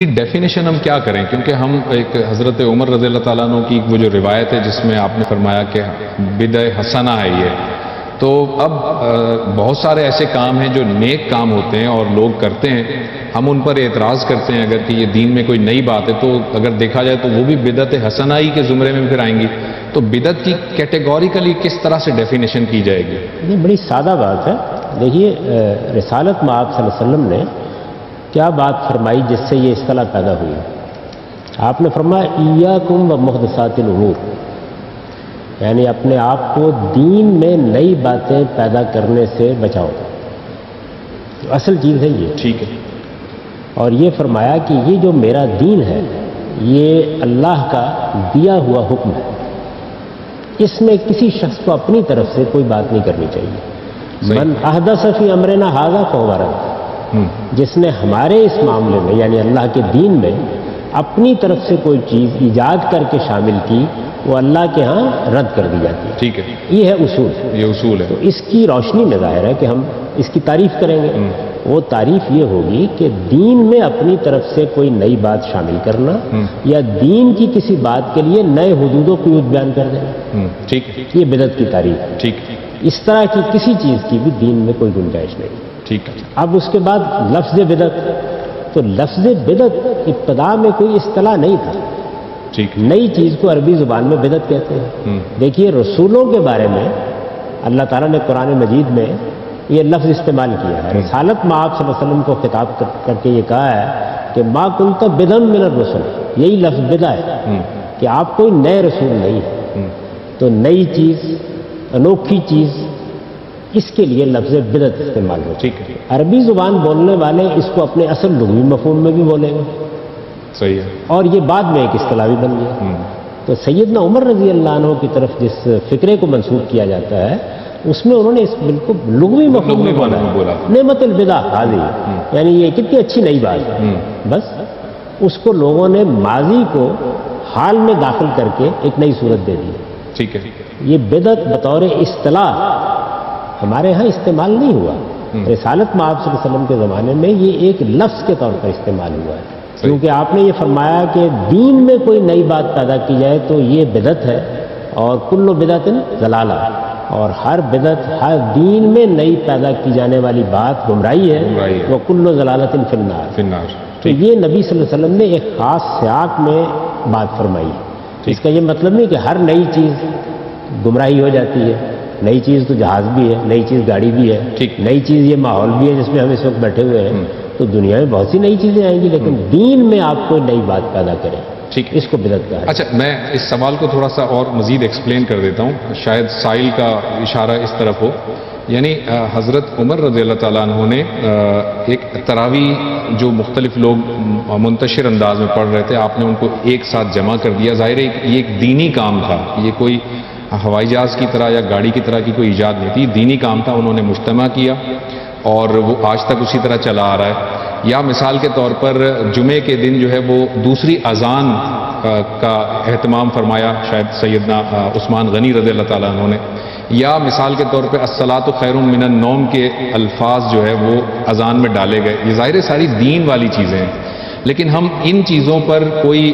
Definition ہم کیا کریں، کیونکہ ہم ایک حضرت عمر رضی اللہ تعالیٰ عنہ کی وہ جو روایت ہے جس میں آپ نے فرمایا کہ بدع حسنہ ہے یہ، تو اب بہت سارے ایسے کام ہیں جو نیک کام ہوتے ہیں اور لوگ کرتے ہیں، ہم ان پر اعتراض کرتے ہیں اگر کہ یہ دین میں کوئی نئی بات ہے، تو اگر دیکھا جائے تو وہ بھی بدعت حسنہ ہی کے زمرے میں پھر آئیں گی، تو بدعت کی کیٹیگوریکلی کس طرح سے ڈیفینیشن کی جائے گی؟ یہ بڑی سادہ بات ہے. دیکھیے رسالت میں آپ صلی اللہ علیہ وسلم نے کیا بات فرمائی جس سے یہ اصطلاح پیدا ہوئی؟ آپ نے فرمایا ایاکم و محدثات الامور، یعنی اپنے آپ کو دین میں نئی باتیں پیدا کرنے سے بچاؤ. اصل چیز ہے یہ. ٹھیک ہے. اور یہ فرمایا کہ یہ جو میرا دین ہے یہ اللہ کا دیا ہوا حکم ہے، اس میں کسی شخص کو اپنی طرف سے کوئی بات نہیں کرنی چاہیے. من احدث فی امرنا ھذا فہو رد، جس نے ہمارے اس معاملے میں یعنی اللہ کے دین میں اپنی طرف سے کوئی چیز ایجاد کر کے شامل کی وہ اللہ کے ہاں رد کر دی جاتی ہے. ٹھیک ہے. یہ ہے اصول. یہ اصول ہے. تو اس کی روشنی میں ظاہر ہے کہ ہم اس کی تعریف کریں گے. وہ تعریف یہ ہوگی کہ دین میں اپنی طرف سے کوئی نئی بات شامل کرنا یا دین کی کسی بات کے لیے نئے حدود و قیود بیان کر دینا. ٹھیک ہے. یہ بدعت کی تعریف ہے. ٹھیک. اس طرح کی کسی چیز کی بھی دین میں کوئی گنجائش نہیں. ٹھیک ہے. اب اس کے بعد لفظ بدعت، تو لفظ بدعت ابتدا میں کوئی اصطلاح نہیں تھا. ٹھیک. نئی چیز کو عربی زبان میں بدعت کہتے ہیں. دیکھیے رسولوں کے بارے میں اللہ تعالیٰ نے قرآن مجید میں یہ لفظ استعمال کیا ہے. رسالت میں آپ صلی اللہ علیہ وسلم کو خطاب کر کے یہ کہا ہے کہ ما کنت بدعا من الرسل، یہی لفظ بدع ہے کہ آپ کوئی نئے رسول نہیں ہیں. تو نئی چیز، انوکھی چیز، اس کے لیے لفظ بدعت استعمال ہو. ٹھیک ہے. عربی زبان بولنے والے اس کو اپنے اصل لغوی مفہوم میں بھی بولیں گے. صحیح ہے. اور یہ بعد میں ایک اصطلاح بھی بن گیا. تو سیدنا عمر رضی اللہ عنہ کی طرف جس فکرے کو منسوب کیا جاتا ہے اس میں انہوں نے اس بالکل لغوی مفہوم میں بولا نعمت البدع حاضی، یعنی یہ کتنی اچھی نئی بات ہے. بس اس کو لوگوں نے ماضی کو حال میں داخل کر کے ایک نئی صورت دے دی. ٹھیک ہے. یہ بدعت بطور اصطلاح ہمارے ہاں استعمال نہیں ہوا. رسالت میں آپ صلی اللہ علیہ وسلم کے زمانے میں یہ ایک لفظ کے طور پر استعمال ہوا ہے، کیونکہ آپ نے یہ فرمایا کہ دین میں کوئی نئی بات پیدا کی جائے تو یہ بدعت ہے، اور کل بدعت ضلالہ، اور ہر بدعت، ہر دین میں نئی پیدا کی جانے والی بات گمراہی ہے. وہ کل ضلالۃ فی النار. تو یہ نبی صلی اللہ علیہ وسلم نے ایک خاص سیاق میں بات فرمائی. اس کا یہ مطلب نہیں کہ ہر نئی چیز گمراہی ہو جاتی ہے. نئی چیز تو جہاز بھی ہے، نئی چیز گاڑی بھی ہے، نئی چیز یہ ماحول بھی ہے جس میں ہم اس وقت بیٹھے ہوئے ہیں. تو دنیا میں بہت سی نئی چیزیں آئیں گی، لیکن دین میں آپ کوئی نئی بات پیدا کریں، ٹھیک، اس کو بدعت کہا ہے. اچھا، میں اس سوال کو تھوڑا سا اور مزید ایکسپلین کر دیتا ہوں، شاید سائل کا اشارہ اس طرف ہو. یعنی حضرت عمر رضی اللہ تعالیٰ عنہ نے ایک تراویح جو مختلف لوگ منتشر انداز میں پڑھ رہے تھے، آپ نے ان کو ایک ساتھ جمع کر دیا. ظاہر ہے یہ ایک دینی کام تھا، یہ کوئی ہوائی جہاز کی طرح یا گاڑی کی طرح کی کوئی ایجاد نہیں تھی، دینی کام تھا. انہوں نے مجتمع کیا اور وہ آج تک اسی طرح چلا آ رہا ہے. یا مثال کے طور پر جمعے کے دن جو ہے وہ دوسری اذان کا اہتمام فرمایا شاید سیدنا عثمان غنی رضی اللہ تعالیٰ عنہ نے. یا مثال کے طور پہ الصلاۃ خیر من النوم کے الفاظ جو ہے وہ اذان میں ڈالے گئے. یہ ظاہر ساری دین والی چیزیں ہیں، لیکن ہم ان چیزوں پر کوئی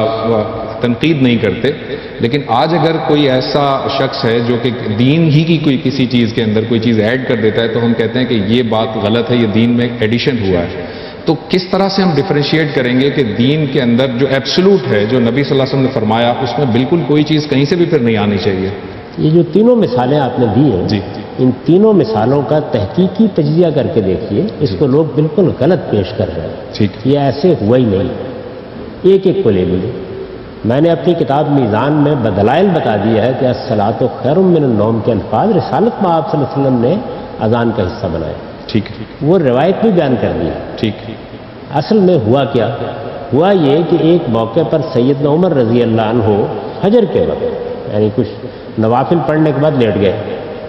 تنقید نہیں کرتے. لیکن آج اگر کوئی ایسا شخص ہے جو کہ دین ہی کی کوئی کسی چیز کے اندر کوئی چیز ایڈ کر دیتا ہے تو ہم کہتے ہیں کہ یہ بات غلط ہے، یہ دین میں ایڈیشن ہوا ہے. تو کس طرح سے ہم ڈیفرینشیٹ کریں گے کہ دین کے اندر جو ایبسولوٹ ہے، جو نبی صلی اللہ علیہ وسلم نے فرمایا، اس میں بالکل کوئی چیز کہیں سے بھی پھر نہیں آنی چاہیے؟ یہ جو تینوں مثالیں آپ نے دی ہیں، ان تینوں مثالوں کا تحقیقی تجزیہ کر کے دیکھیے، اس کو لوگ بالکل غلط پیش کر رہے ہیں. ٹھیک، یہ ایسے ہوا ہی نہیں. ایک ایک کو لے لیجیے. میں نے اپنی کتاب میزان میں بدلائل بتا دیا ہے کہ الصلاۃ خیر من النوم کے الفاظ رسالت میں آپ صلی اللہ علیہ وسلم نے اذان کا حصہ بنایا. ٹھیک، وہ روایت بھی بیان کر دی. ٹھیک. اصل میں ہوا کیا؟ ہوا یہ کہ ایک موقع پر سیدنا عمر رضی اللہ عنہ فجر کے وقت یعنی کچھ نوافل پڑھنے کے بعد لیٹ گئے.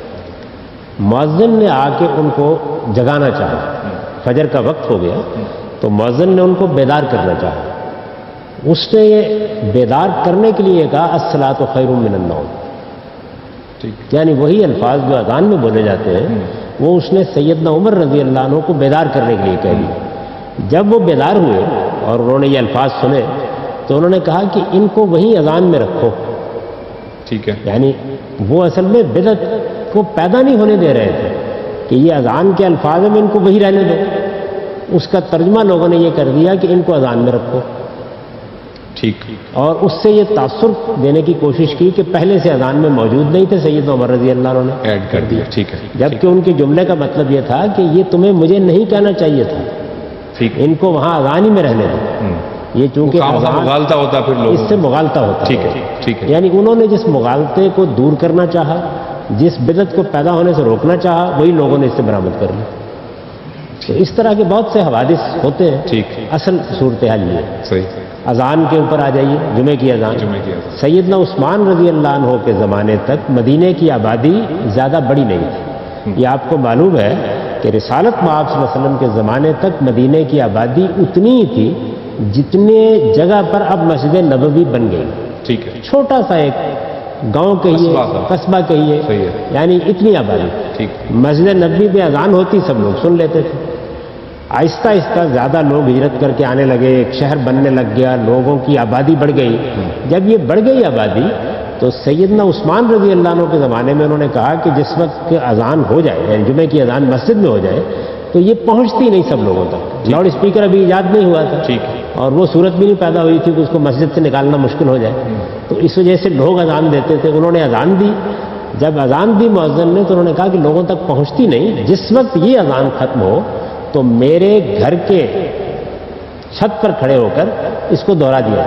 مؤذن نے آ کے ان کو جگانا چاہا. فجر کا وقت ہو گیا تو مؤذن نے ان کو بیدار کرنا چاہا. اس نے یہ بیدار کرنے کے لیے کہا الصلاۃ خیر من النوم، یعنی وہی الفاظ جو اذان میں بولے جاتے ہیں وہ اس نے سیدنا عمر رضی اللہ عنہ کو بیدار کرنے کے لیے کہہ دی. جب وہ بیدار ہوئے اور انہوں نے یہ الفاظ سنے تو انہوں نے کہا کہ ان کو وہیں اذان میں رکھو. ٹھیک ہے. یعنی وہ اصل میں بدعت کو پیدا نہیں ہونے دے رہے تھے کہ یہ اذان کے الفاظ میں ان کو وہی رہنے دو. اس کا ترجمہ لوگوں نے یہ کر دیا کہ ان کو اذان میں رکھو. ٹھیک. اور اس سے یہ تاثر دینے کی کوشش کی کہ پہلے سے اذان میں موجود نہیں تھے سیدنا عمر رضی اللہ عنہ نے ایڈ کر دیا. ٹھیک ہے. جبکہ ان کے جملے کا مطلب یہ تھا کہ یہ تمہیں مجھے نہیں کہنا چاہیے تھا. ٹھیک. ان کو وہاں اذان ہی میں رہنے دو. یہ چونکہ مغالطہ ہوتا پھر لوگوں اس سے مغالطہ ہوتا. ٹھیک ہے. ٹھیک ہے. یعنی انہوں نے جس مغالطے کو دور کرنا چاہا، جس بدعت کو پیدا ہونے سے روکنا چاہا، وہی لوگوں نے اس سے برآمد کر لی. تو اس طرح کے بہت سے حوادث ہوتے ہیں. ٹھیک. اصل صورتحال یہ ہے. صحیح. اذان کے اوپر آ جائیے. جمعے کی اذان. سیدنا عثمان رضی اللہ عنہ کے زمانے تک مدینے کی آبادی زیادہ بڑی نہیں تھی. یہ آپ کو معلوم ہے کہ رسالت مآب صلی اللہ علیہ وسلم کے زمانے تک مدینے کی آبادی اتنی ہی تھی جتنے جگہ پر اب مسجد نبوی بن گئی. ٹھیک ہے. چھوٹا سا ایک گاؤں کہیے، قصبہ کہیے، یعنی اتنی آبادی. ٹھیک. مسجد نبوی پہ اذان ہوتی سب لوگ سن لیتے تھے. آہستہ آہستہ زیادہ لوگ ہجرت کر کے آنے لگے، ایک شہر بننے لگ گیا، لوگوں کی آبادی بڑھ گئی. جب یہ بڑھ گئی آبادی تو سیدنا عثمان رضی اللہ عنہ کے زمانے میں انہوں نے کہا کہ جس وقت کہ اذان ہو جائے، یعنی جمعے کی اذان مسجد میں ہو جائے تو یہ پہنچتی نہیں سب لوگوں تک. لاؤڈ اسپیکر ابھی ایجاد نہیں ہوا تھا. ٹھیک. اور وہ صورت بھی نہیں پیدا ہوئی تھی کہ اس کو مسجد سے نکالنا مشکل ہو جائے. تو اس وجہ سے لوگ اذان دیتے تھے. انہوں نے اذان دی. جب اذان دی مؤذن نے تو انہوں نے کہا کہ لوگوں تک پہنچتی نہیں. جس وقت یہ اذان ختم ہو تو میرے گھر کے چھت پر کھڑے ہو کر اس کو دوہرا دیا.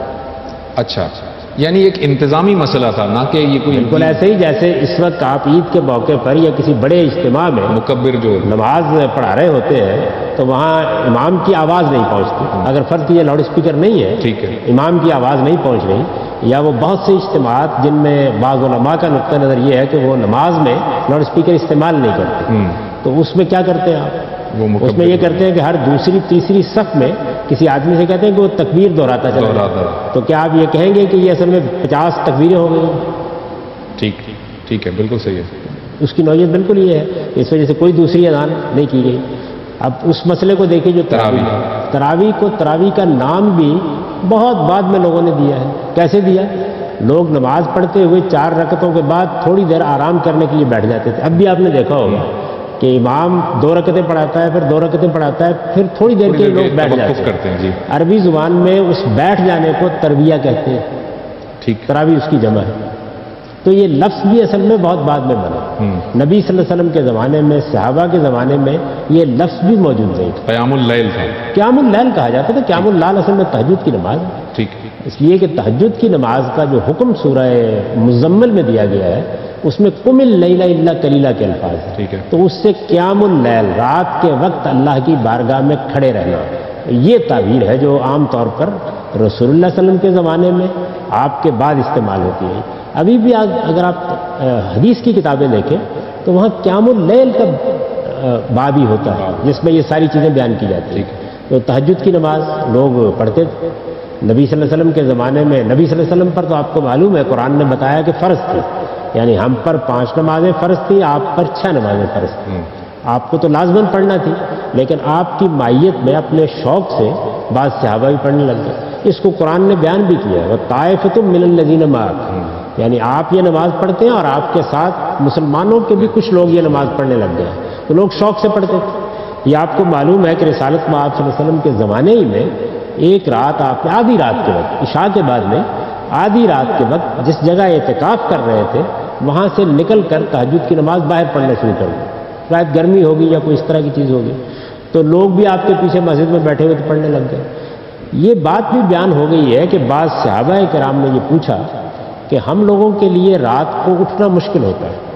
اچھا. یعنی ایک انتظامی مسئلہ تھا، نہ کہ یہ کوئی بالکل ایسے ہی جیسے اس وقت آپ عید کے موقع پر یا کسی بڑے اجتماع میں مکبر جو نماز پڑھا رہے ہوتے ہیں تو وہاں امام کی آواز نہیں پہنچتی. اگر فرض کیجیے لاؤڈ اسپیکر نہیں ہے، ٹھیک ہے، امام کی آواز نہیں پہنچ رہی، یا وہ بہت سے اجتماعات جن میں بعض علماء کا نقطہ نظر یہ ہے کہ وہ نماز میں لاؤڈ اسپیکر استعمال نہیں کرتے، تو اس میں کیا کرتے ہیں آپ؟ اس میں یہ کرتے ہیں کہ ہر دوسری تیسری صف میں کسی آدمی سے کہتے ہیں کہ وہ تکبیر دہراتا چلا. تو کیا آپ یہ کہیں گے کہ یہ اصل میں 50 تکبیریں ہو گئی؟ ٹھیک. ٹھیک ہے. بالکل صحیح ہے. اس کی نوعیت بالکل یہ ہے. اس وجہ سے کوئی دوسری اذان نہیں کی گئی. اب اس مسئلے کو دیکھیں جو تراویح کو، تراویح کا نام بھی بہت بعد میں لوگوں نے دیا ہے. کیسے دیا؟ لوگ نماز پڑھتے ہوئے 4 رکعتوں کے بعد تھوڑی دیر آرام کرنے کے لیے بیٹھ جاتے تھے. اب بھی آپ نے دیکھا ہوگا کہ امام 2 رکعتیں پڑھاتا ہے، پھر 2 رکعتیں پڑھاتا ہے، پھر تھوڑی دیر کے لوگ بیٹھ جاتے ہیں. عربی زبان میں اس بیٹھ جانے کو ترویہ کہتے ہیں. ٹھیک. تراویح اس کی جمع ہے. تو یہ لفظ بھی اصل میں بہت بعد میں بنا. نبی صلی اللہ علیہ وسلم کے زمانے میں، صحابہ کے زمانے میں یہ لفظ بھی موجود نہیں تھا. قیام اللیل تھا. قیام اللیل کہا جاتا تھا. قیام اللیل اصل میں تہجد کی نماز ہے. ٹھیک. اس لیے کہ تہجد کی نماز کا جو حکم سورہ مزمل میں دیا گیا ہے اس میں قم اللیل الا قلیلا کے الفاظ ہیں. ٹھیک ہے. تو اس سے قیام اللیل، رات کے وقت اللہ کی بارگاہ میں کھڑے رہنا، یہ تعبیر ہے جو عام طور پر رسول اللہ صلی اللہ علیہ وسلم کے زمانے میں آپ کے بعد استعمال ہوتی ہے. ابھی بھی اگر آپ حدیث کی کتابیں دیکھیں تو وہاں قیام اللیل کا باب ہی ہوتا ہے جس میں یہ ساری چیزیں بیان کی جاتی ہیں. تو تہجد کی نماز لوگ پڑھتے تھے نبی صلی اللہ علیہ وسلم کے زمانے میں. نبی صلی اللہ علیہ وسلم پر تو آپ کو معلوم ہے قرآن نے بتایا کہ فرض تھی، یعنی ہم پر 5 نمازیں فرض تھی، آپ پر 6 نمازیں فرض تھیں. آپ کو تو لازماً پڑھنا تھی، لیکن آپ کی مائیت میں اپنے شوق سے بعض صحابہ بھی پڑھنے لگ گئے. اس کو قرآن نے بیان بھی کیا ہے، وَطَائِفَةٌ مِّنَ الَّذِينَ مَعَكَ، یعنی آپ یہ نماز پڑھتے ہیں اور آپ کے ساتھ مسلمانوں کے بھی کچھ لوگ یہ نماز پڑھنے لگ گئے. تو لوگ شوق سے پڑھتے تھے. یہ آپ کو معلوم ہے کہ رسالت مآب صلی اللہ علیہ وسلم کے زمانے ہی میں ایک رات آپ نے آدھی رات کے وقت، عشاء کے بعد میں آدھی رات کے وقت جس جگہ اعتکاف کر رہے تھے وہاں سے نکل کر تہجد کی نماز باہر پڑھنا شروع کر دی. شاید گرمی ہوگی یا کوئی اس طرح کی چیز ہوگی تو لوگ بھی آپ کے پیچھے مسجد میں بیٹھے ہوئے پڑھنے لگ گئے. یہ بات بھی بیان ہو گئی ہے کہ بعض صحابہ کرام نے یہ پوچھا کہ ہم لوگوں کے لیے رات کو اٹھنا مشکل ہوتا ہے،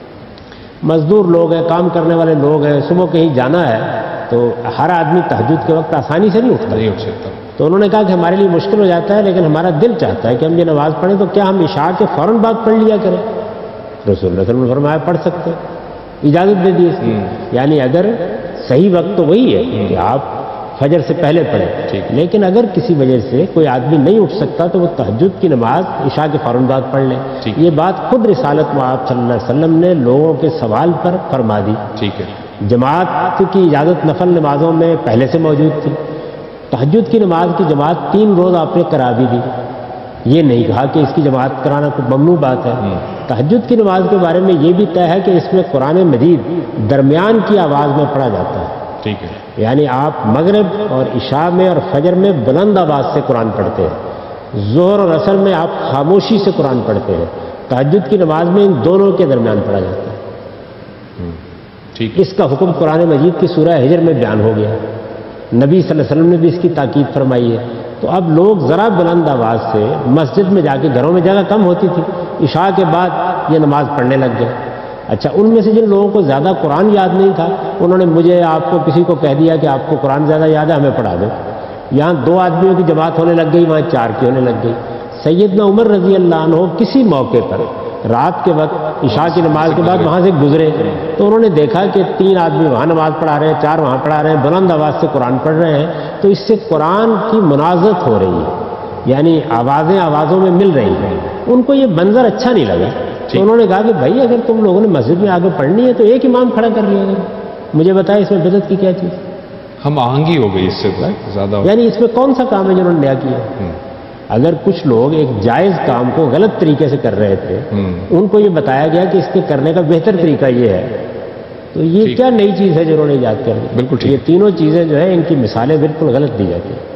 مزدور لوگ ہیں، کام کرنے والے لوگ ہیں، صبح کہیں جانا ہے تو ہر آدمی تہجد کے وقت آسانی سے نہیں اٹھ سکتا. تو انہوں نے کہا کہ ہمارے لیے مشکل ہو جاتا ہے، لیکن ہمارا دل چاہتا ہے کہ ہم یہ نماز پڑھیں، تو کیا ہم عشاء کے فوراً بعد پڑھ لیا کریں؟ رسول اللہ صلی اللہ علیہ وسلم نے فرمایا پڑھ سکتے، اجازت دے دی اس کی. یعنی اگر صحیح وقت تو وہی ہے کہ آپ فجر سے پہلے پڑھیں، لیکن اگر کسی وجہ سے کوئی آدمی نہیں اٹھ سکتا تو وہ تہجد کی نماز عشاء کے فوراً بعد پڑھ لیں. یہ بات خود رسالت مآب صلی اللہ علیہ وسلم نے لوگوں کے سوال پر فرما دی. ٹھیک ہے. جماعت کی اجازت نفل نمازوں میں پہلے سے موجود تھی، تہجد کی نماز کی جماعت 3 روز آپ نے کرا بھی دی، یہ نہیں کہا کہ اس کی جماعت کرانا کوئی ممنوع بات ہے۔ تہجد کی نماز کے بارے میں یہ بھی طے ہے کہ اس میں قرآن مجید درمیان کی آواز میں پڑھا جاتا ہے، ٹھیک ہے، یعنی آپ مغرب اور عشاء میں اور فجر میں بلند آواز سے قرآن پڑھتے ہیں، ظہر اور عصر میں آپ خاموشی سے قرآن پڑھتے ہیں، تہجد کی نماز میں ان دونوں کے درمیان پڑھا جاتا ہے۔ ٹھیک ہے، اس کا حکم قرآن مجید کی سورہ ہجر میں بیان ہو گیا، نبی صلی اللہ علیہ وسلم نے بھی اس کی تاکید فرمائی ہے۔ تو اب لوگ ذرا بلند آواز سے مسجد میں جا کے، گھروں میں جگہ کم ہوتی تھی، عشاء کے بعد یہ نماز پڑھنے لگ گئے۔ اچھا، ان میں سے جن لوگوں کو زیادہ قرآن یاد نہیں تھا، انہوں نے مجھے آپ کو کسی کو کہہ دیا کہ آپ کو قرآن زیادہ یاد ہے، ہمیں پڑھا دو۔ یہاں 2 آدمیوں کی جماعت ہونے لگ گئی، وہاں 4 کی ہونے لگ گئی۔ سیدنا عمر رضی اللہ عنہ کسی موقع پر رات کے وقت عشاء کی نماز کے بعد وہاں سے گزرے تو انہوں نے دیکھا کہ 3 آدمی وہاں نماز پڑھا رہے ہیں، 4 وہاں پڑھا رہے ہیں، بلند آواز سے قرآن پڑھ رہے ہیں، تو اس سے قرآن کی منازعت ہو رہی ہے، یعنی آوازیں آوازوں میں مل رہی ہیں۔ ان کو یہ منظر اچھا نہیں لگا، تو انہوں نے کہا کہ بھائی اگر تم لوگوں نے مسجد میں آگے پڑھنی ہے تو ایک امام کھڑا کر لیا گیا، مجھے بتائیں اس میں بدعت کی کیا چیز؟ ہم آہنگی ہو گئی اس سے زیادہ، یعنی اس میں کون سا کام ہے جو انہوں نے نیا کیا؟ اگر کچھ لوگ ایک جائز کام کو غلط طریقے سے کر رہے تھے، ان کو یہ بتایا گیا کہ اس کے کرنے کا بہتر طریقہ یہ ہے، تو یہ کیا نئی چیز ہے جو انہوں نے ایجاد کر دی؟ بالکل ٹھیک، یہ تینوں چیزیں جو ہے ان کی مثالیں بالکل غلط دی جاتی ہیں۔